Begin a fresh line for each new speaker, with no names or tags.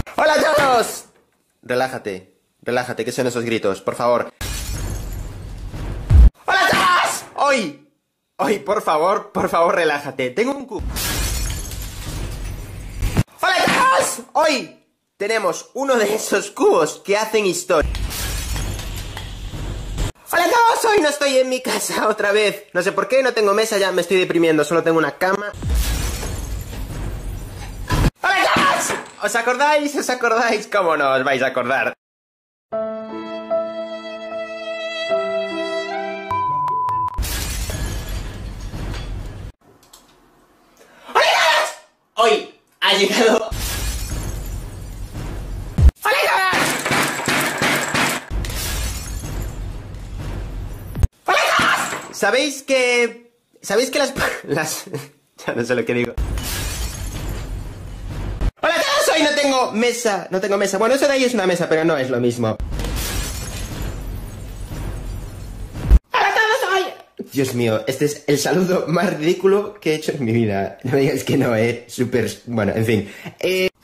¡Hola a todos! Relájate, relájate, ¿qué son esos gritos? Por favor. ¡Hola a todos! Hoy, por favor, relájate. Tengo un cubo. ¡Hola a todos! Hoy tenemos uno de esos cubos que hacen historia. ¡Hola a todos! Hoy no estoy en mi casa otra vez. No sé por qué, no tengo mesa, ya me estoy deprimiendo. Solo tengo una cama. ¡Hola a todos! ¿Os acordáis? ¿Os acordáis? ¿Cómo no os vais a acordar? ¡Hola a todos! Hoy ha llegado... ¡Hola a todos! ¡Hola a todos! ¿Sabéis que las... ya no sé lo que digo. ¡Hola a todos! Hoy no tengo mesa. No tengo mesa. Bueno, eso de ahí es una mesa, pero no es lo mismo. ¡Hola a todos! Hoy... Dios mío, este es el saludo más ridículo que he hecho en mi vida. No me digáis que no, súper... Bueno, en fin.